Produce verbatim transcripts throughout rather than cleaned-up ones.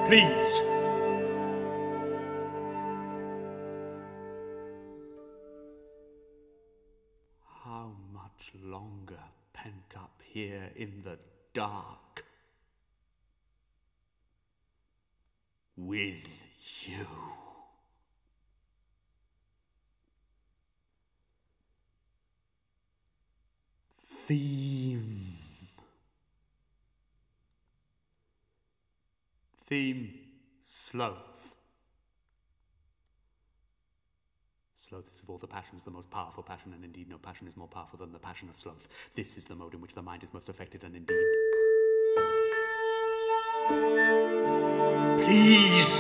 Please. How much longer pent up here in the dark? With you. Theme. Theme, sloth. Sloth is of all the passions the most powerful passion, and indeed no passion is more powerful than the passion of sloth. This is the mode in which the mind is most affected, and indeed... Please!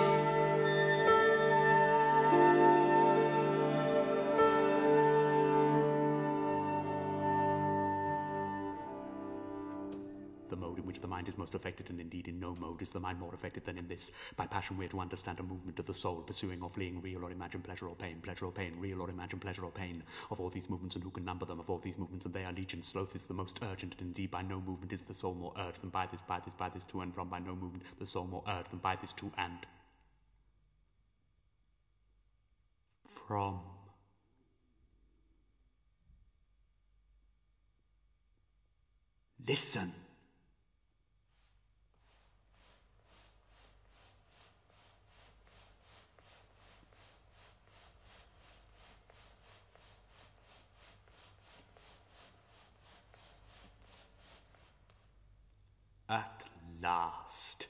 The mode in which the mind is most affected, and indeed in no mode is the mind more affected than in this. By passion we are to understand a movement of the soul, pursuing or fleeing real or imagined pleasure or pain, pleasure or pain, real or imagined pleasure or pain. Of all these movements, and who can number them, of all these movements, and they are legion, sloth is the most urgent, and indeed by no movement is the soul more urged than by this, by this, by this, to and from, by no movement the soul more urged than by this, to and from. Listen. At last.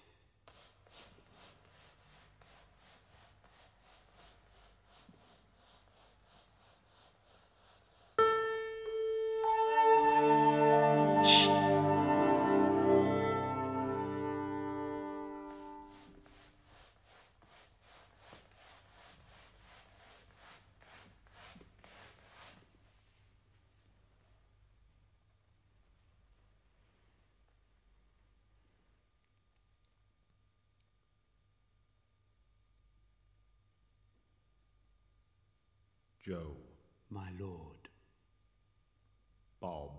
Shh. Joe. My lord. Bob.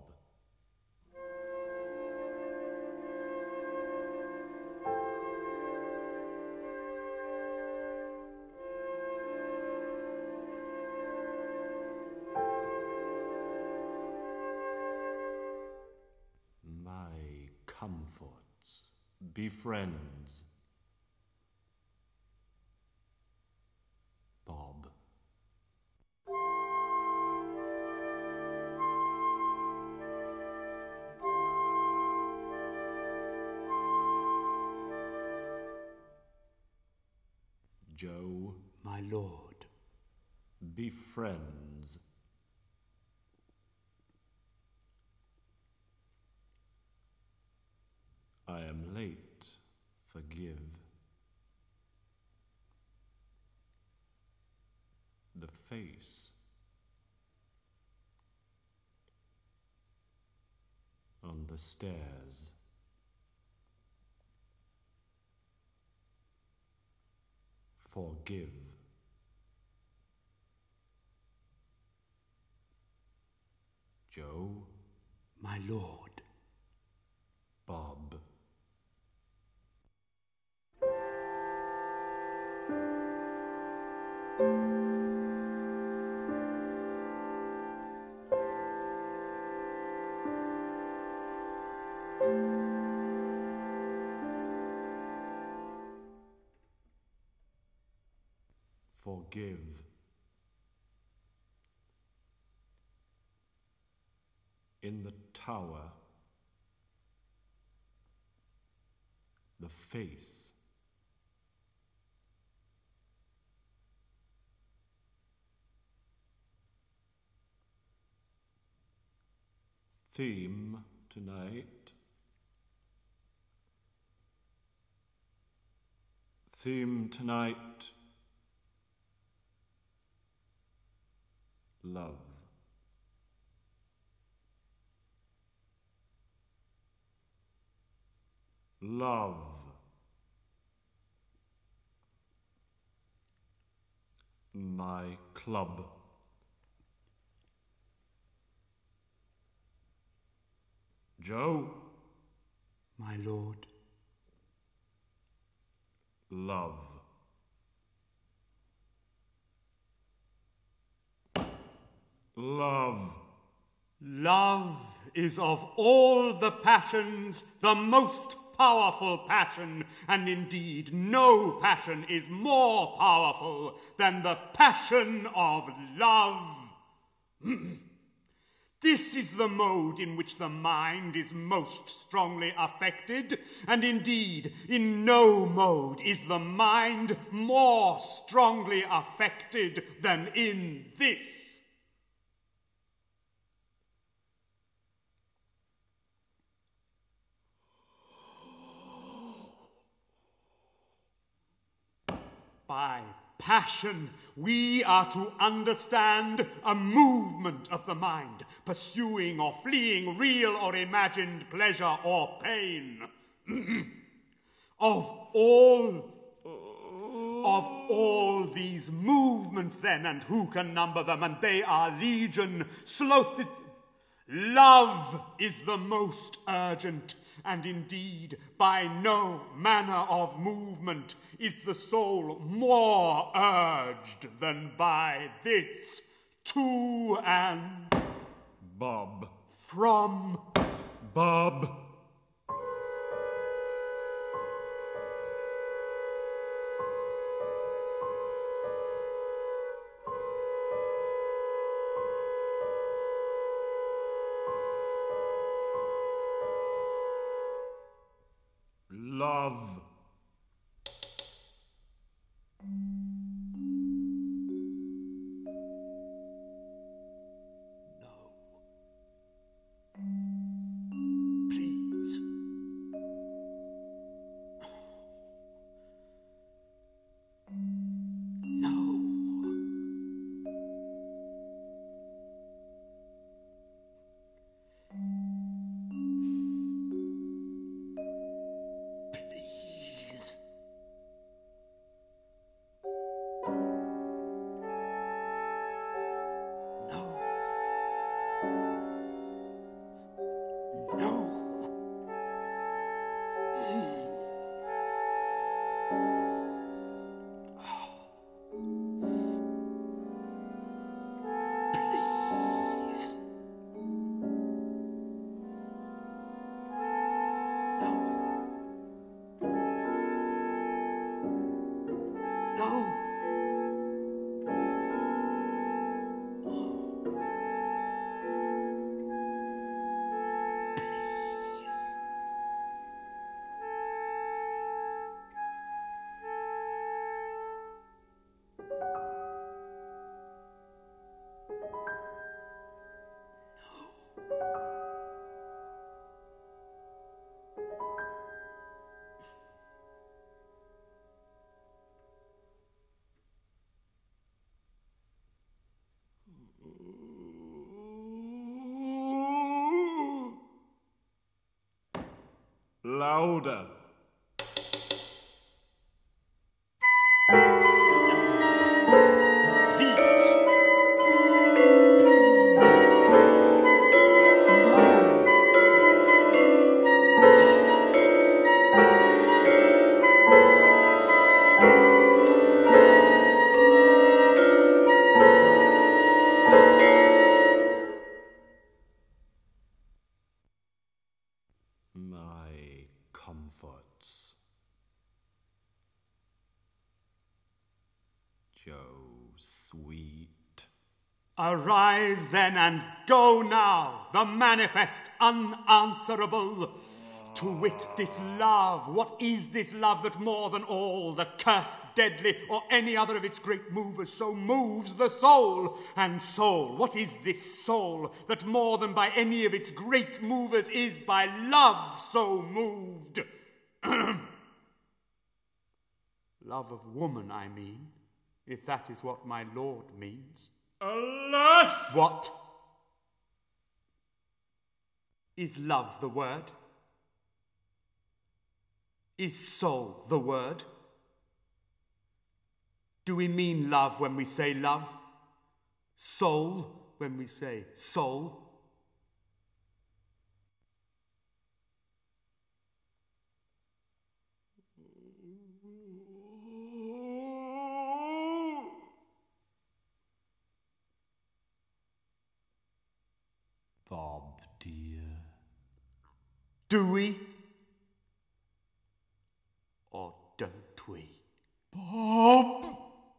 My comforts, be friends. Bob. Joe. My lord. Be friends. I am late, forgive. The face on the stairs. Forgive. Joe. My lord. Bob. Forgive. In the tower, the face. Theme tonight. Theme tonight. Love. Love. My club. Joe. My lord. love. Love. Love is of all the passions the most powerful passion, and indeed no passion is more powerful than the passion of love. This is the mode in which the mind is most strongly affected, and indeed in no mode is the mind more strongly affected than in this. By passion, we are to understand a movement of the mind, pursuing or fleeing real or imagined pleasure or pain. Of all, of all these movements, then, and who can number them, and they are legion, sloth, love is the most urgent, and indeed by no manner of movement is the soul more urged than by this, to and Bob. from Bob. Love. Please. No. Please. No. No. Please. No. No. Please. Louder. Please. My comforts. Joe, sweet. Arise then and go now, the manifest unanswerable. To wit, this love, what is this love that more than all the cursed, deadly, or any other of its great movers so moves the soul? And soul, what is this soul that more than by any of its great movers is by love so moved? Love of woman, I mean, if that is what my Lord means. Alas! What? Is love the word? Is soul the word? Do we mean love when we say love? Soul when we say soul? Bob, dear. Do we? Or don't we? Bob!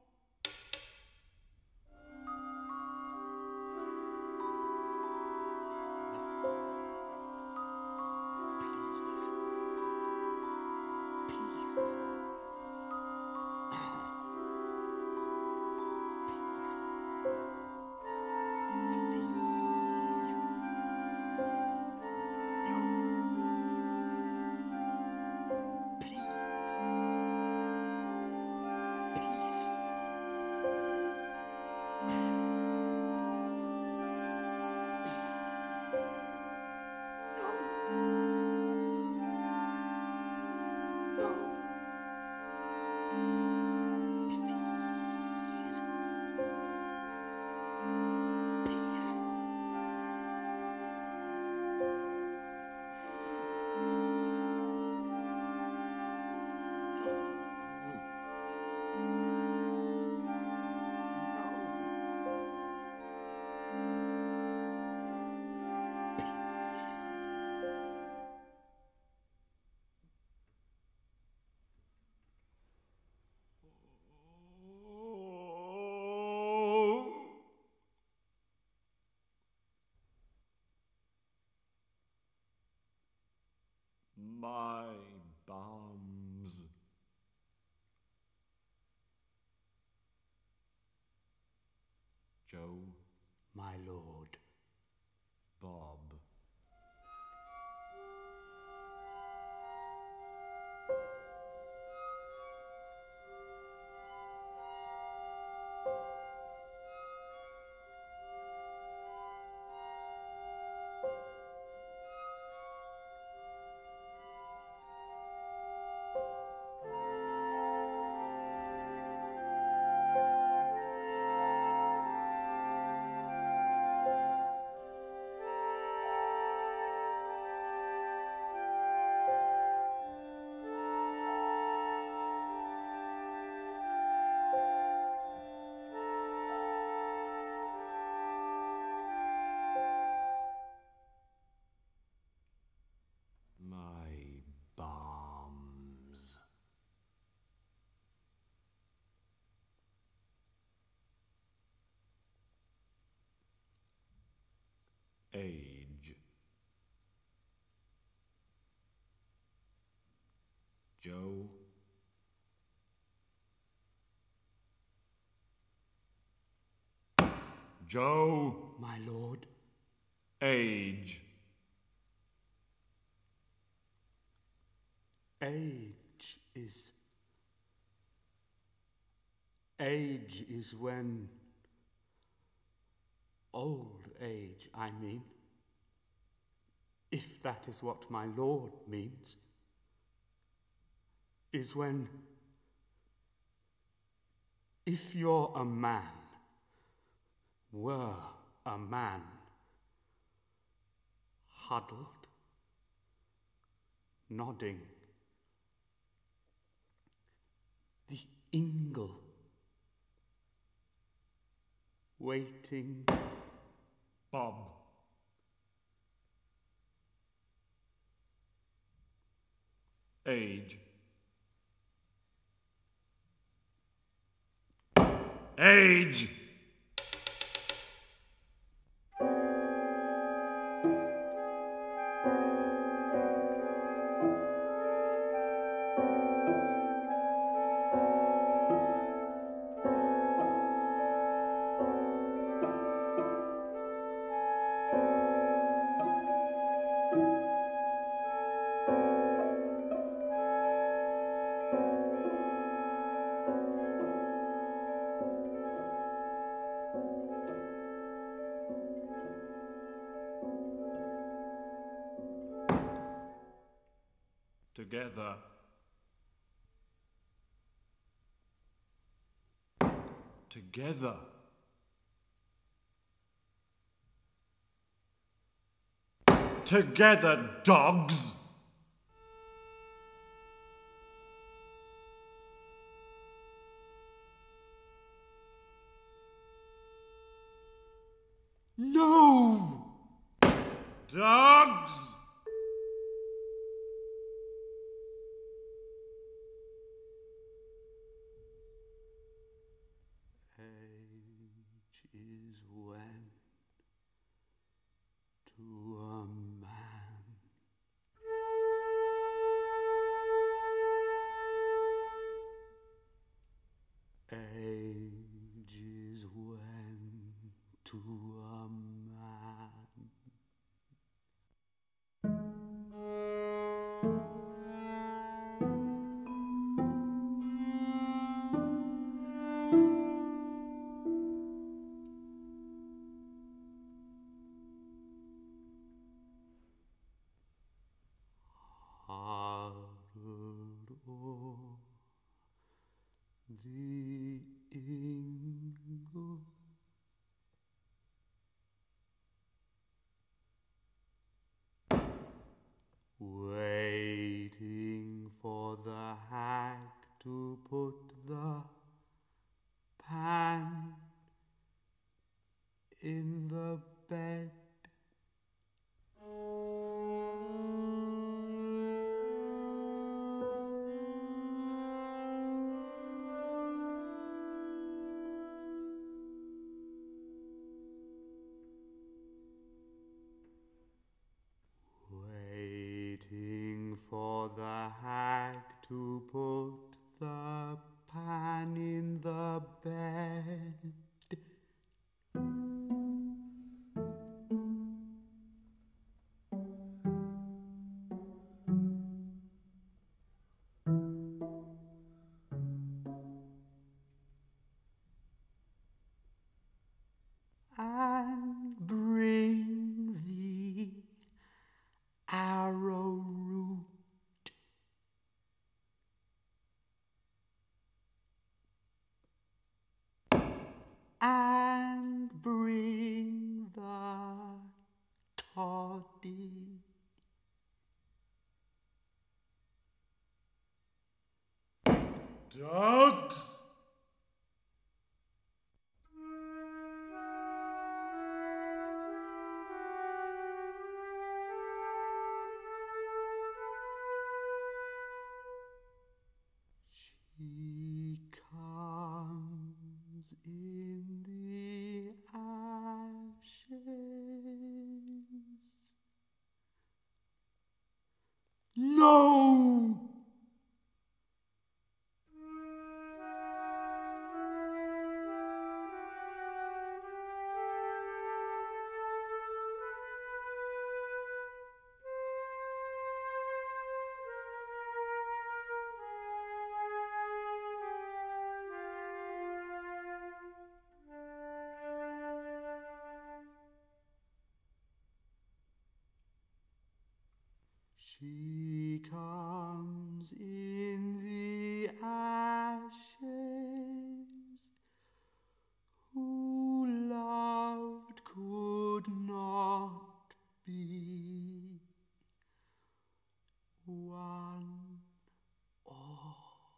My bums. Joe. My lord. Bob. My bums. Age. Joe. Joe. My lord. Age. Age is... Age is when... Old age, I mean. If that is what my lord means. Is when... If you're a man, were a man, huddled, nodding, the ingle, waiting. Bob. Age. Age! Together. Together. Together, dogs! No! Dogs! Age is when to a man age is when to a man hard o'er the ingle waiting for the hag to put the pan in the bed. Waiting for the hag to put the pan in the bed. And bring the arrowroot. And bring the toddy. Dogs! She comes in the ashes. No! She comes in the ashes, who loved could not be one or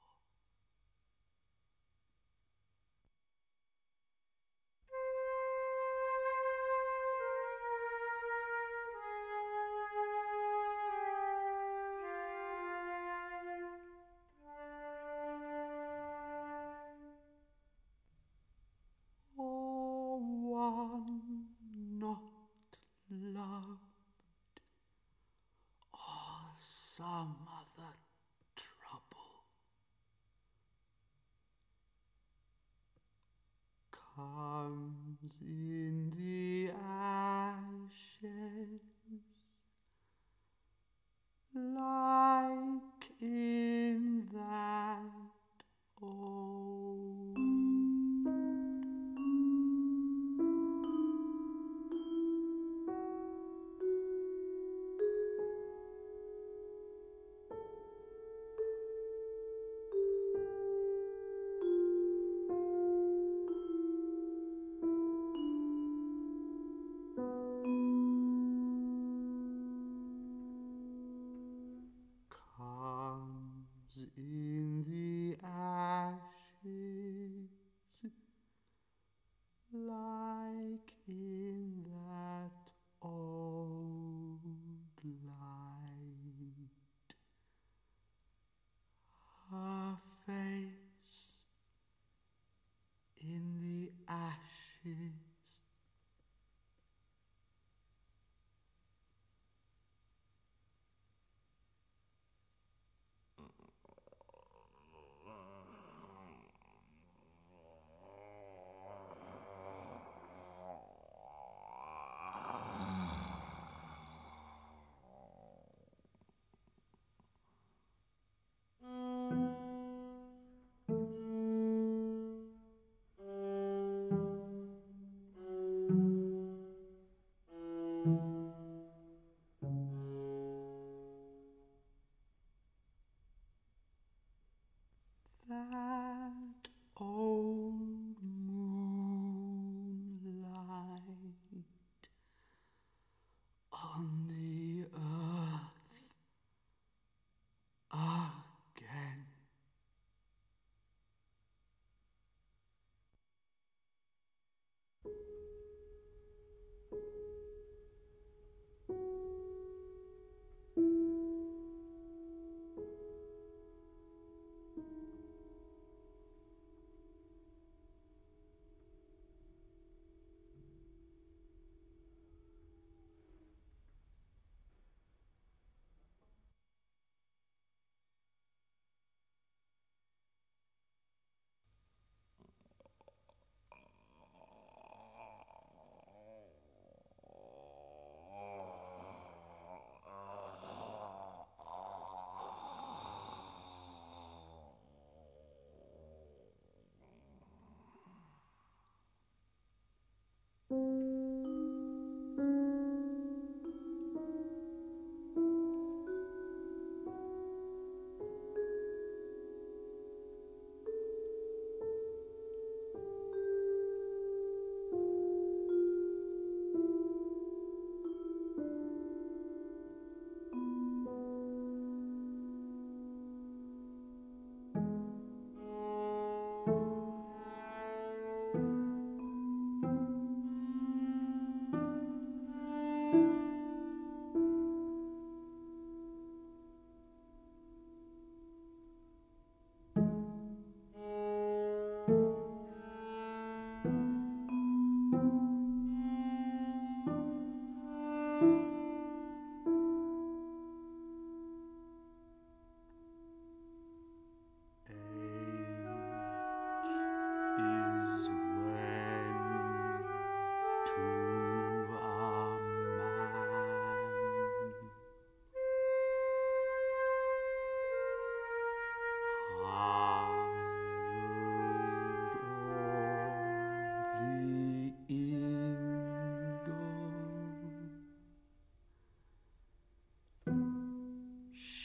or one not loved, or some other trouble comes in the ashes, like in that old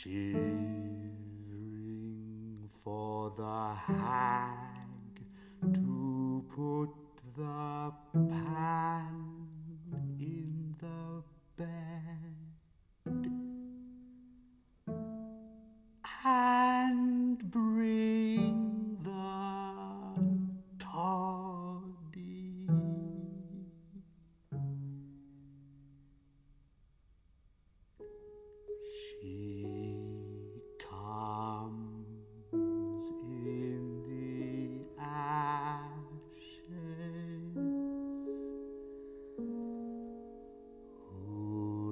Shivering for the hag to put the pan in the bed and bring the toddy. She comes in the ashes, who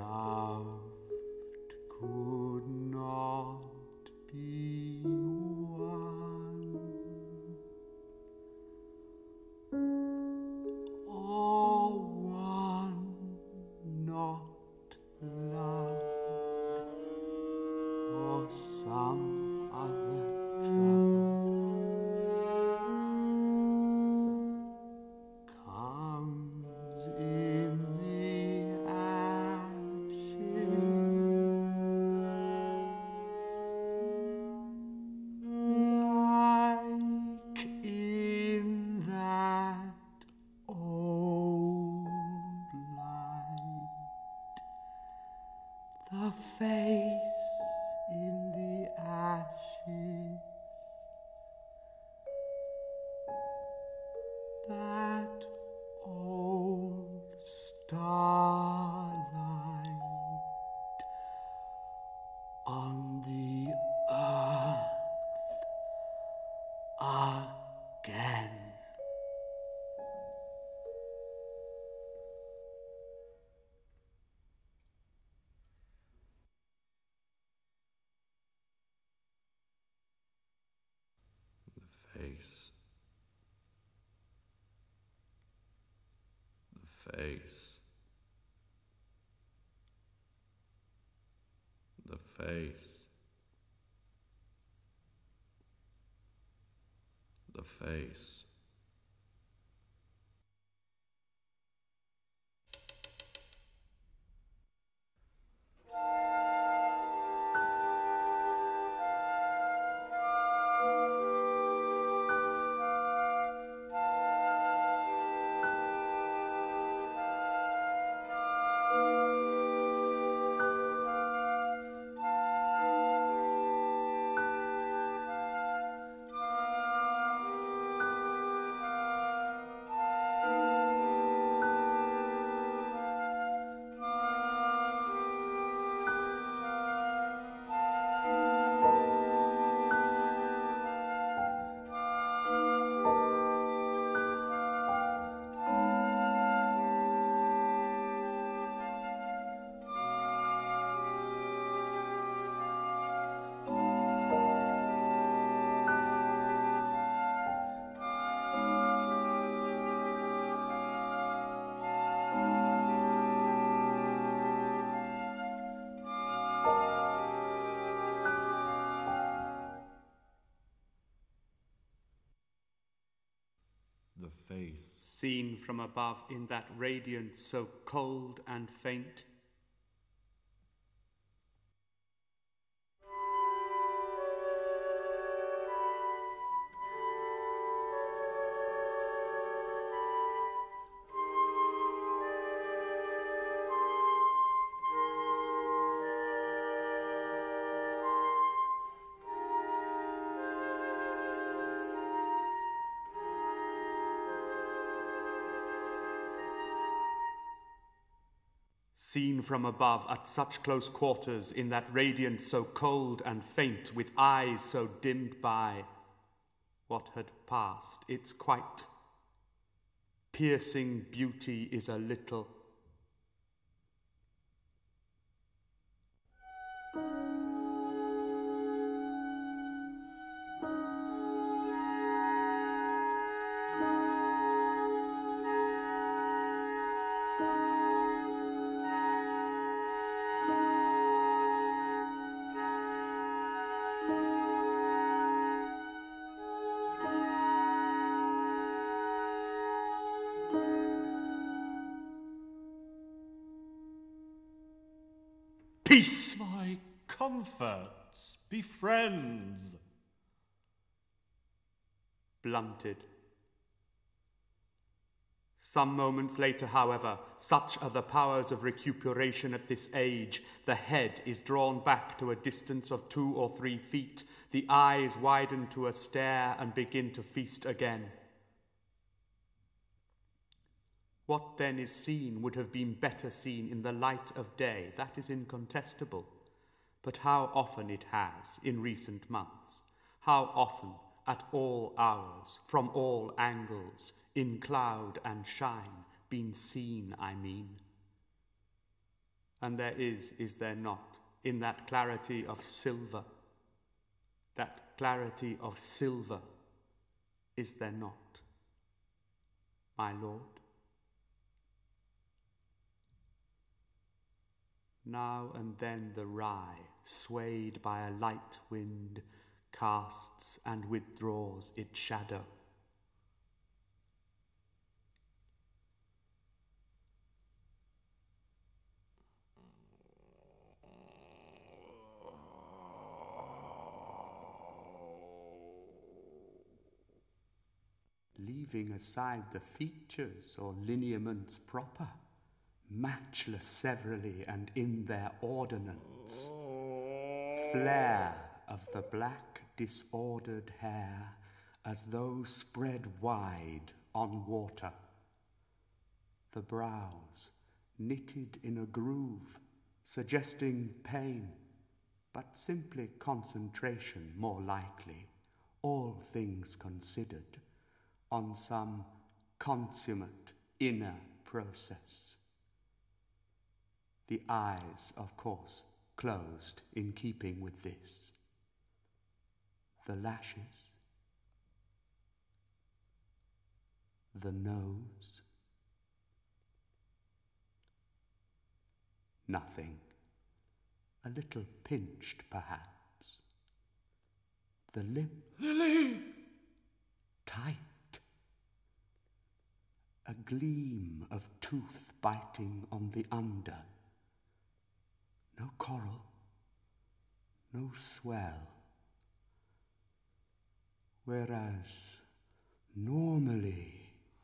loved could not be won. Or one not loved, or some other trouble comes in the ashes, like in that old light, the face in the ashes, that old starlight on the earth again. The face. The face. The face. The face. The face. Seen from above in that radiance so cold and faint, seen from above at such close quarters in that radiance so cold and faint, with eyes so dimmed by what had passed, its quite piercing beauty is a little peace. My comforts, be friends. Blunted. Some moments later, however, such are the powers of recuperation at this age, the head is drawn back to a distance of two or three feet, the eyes widen to a stare and begin to feast again. What then is seen would have been better seen in the light of day, that is incontestable. But how often it has, in recent months, how often, at all hours, from all angles, in cloud and shine, been seen, I mean. And there is, is there not, in that clarity of silver, that clarity of silver, is there not, my lord? Now and then the rye, swayed by a light wind, casts and withdraws its shadow. Leaving aside the features or lineaments proper, matchless severally and in their ordinance, flare of the black disordered hair as though spread wide on water, the brows knitted in a groove, suggesting pain, but simply concentration more likely, all things considered, on some consummate inner process. The eyes, of course, closed in keeping with this. The lashes, the nose, nothing, a little pinched perhaps. The lips, Lily! tight. A gleam of tooth biting on the under. No coral, no swell. Whereas normally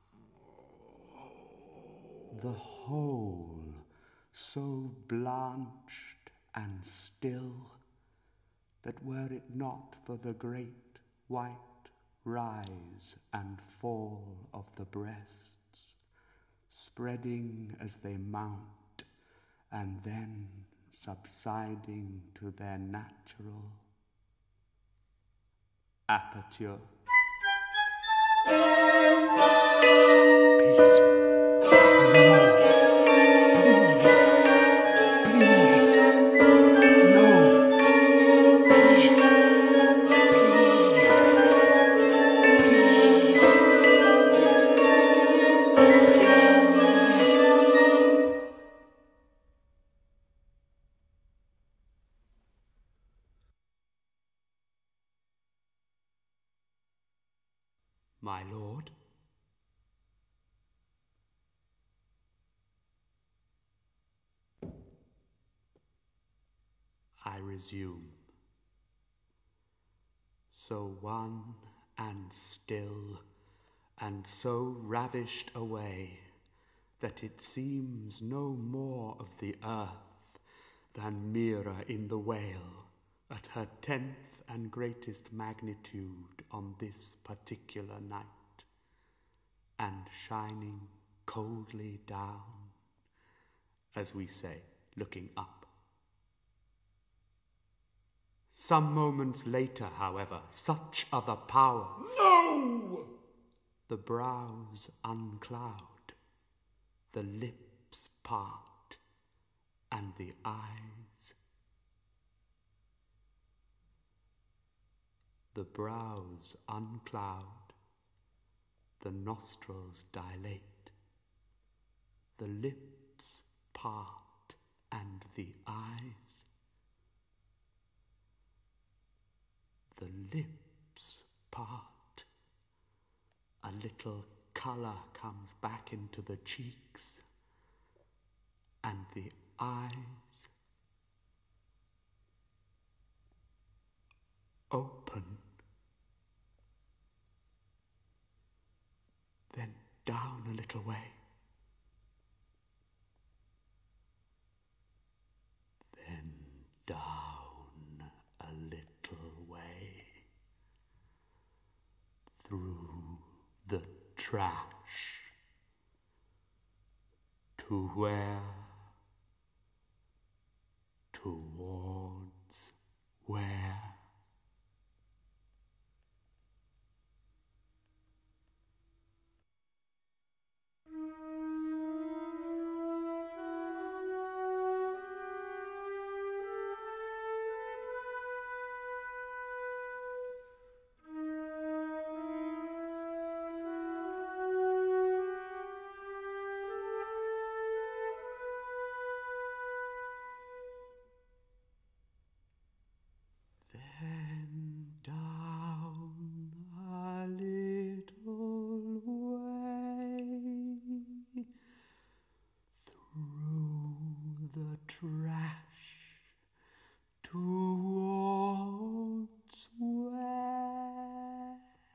the whole so blanched and still that were it not for the great white rise and fall of the breasts, spreading as they mount and then subsiding to their natural aperture. Peace. No. Please. Please. No. Peace. Please. Please. Please. My lord? I resume. So wan and still, and so ravished away, that it seems no more of the earth than Mira in the whale, at her tenth and greatest magnitude on this particular night, and shining coldly down, as we say, looking up. Some moments later, however, such are the powers. No! The brows uncloud, the lips part, and the eyes. The brows uncloud, the nostrils dilate, the lips part, and the eyes. The lips part. A little colour comes back into the cheeks, and the eyes. open, then down a little way, then down a little way, through the trash, to where, towards where? Then down a little way, through the trash, towards where?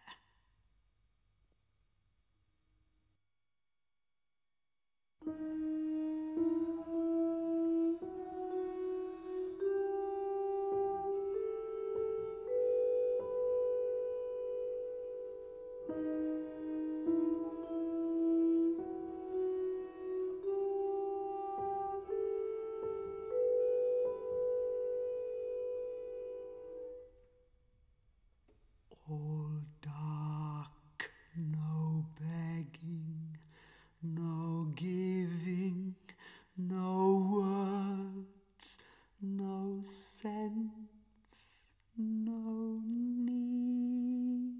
All dark, no begging, no giving, no words, no sense, no need.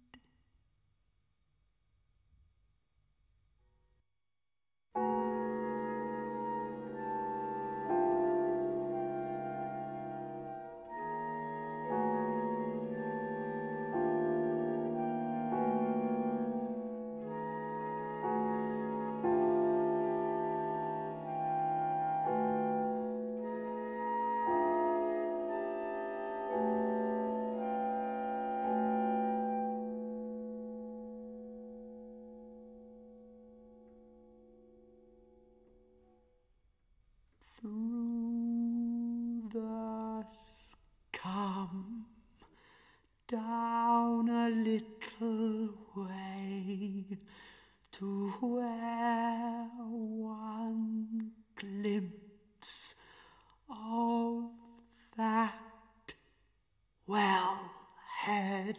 Through the scum, down a little way, to where one glimpse of that well-head.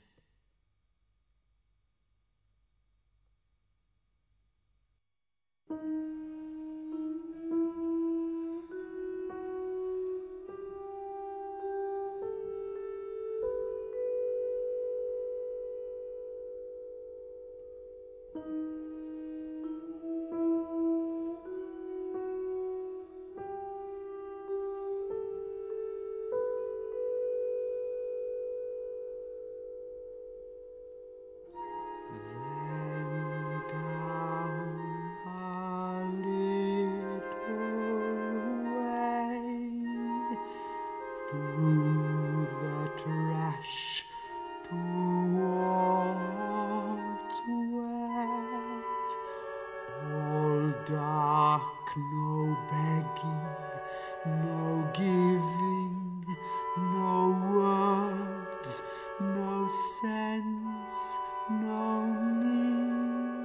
Then down a little way, through the trash, towards where? All dark, no begging, no giving, no words, no sense, no need.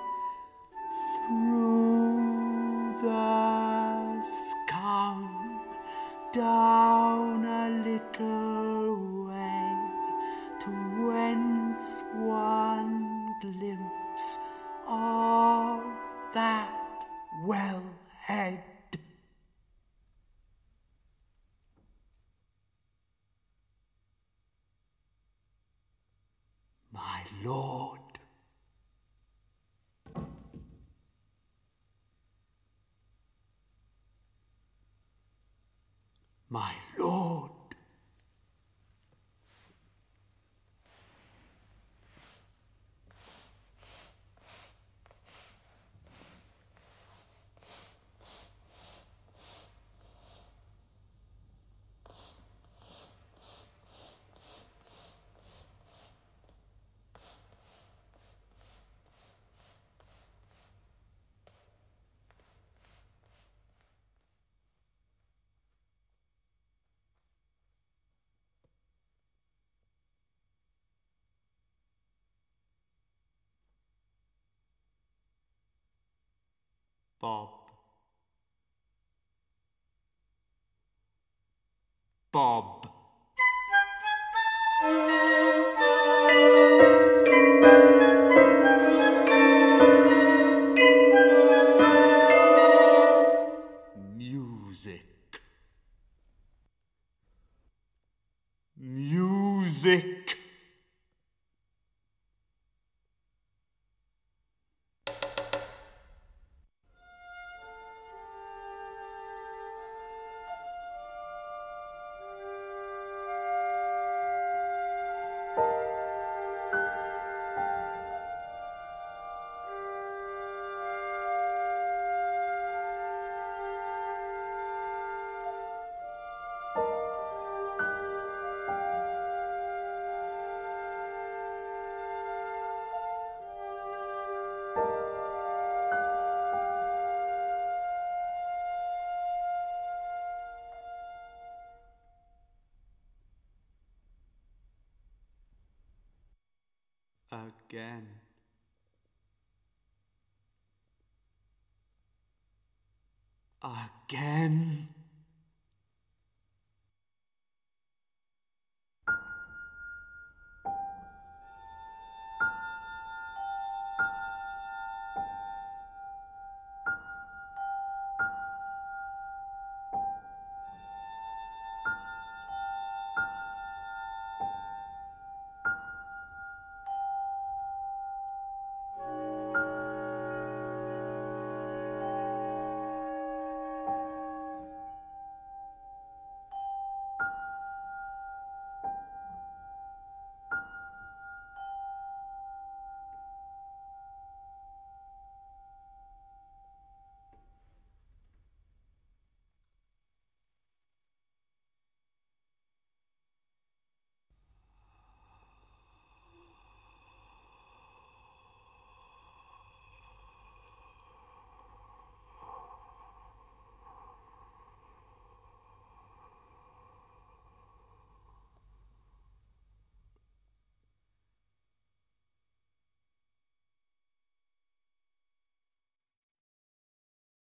Through the scum, down a little way, to whence one glimpse of that well-head. My lord, my lord. Bob. Bob. Music. Music. Again. Again.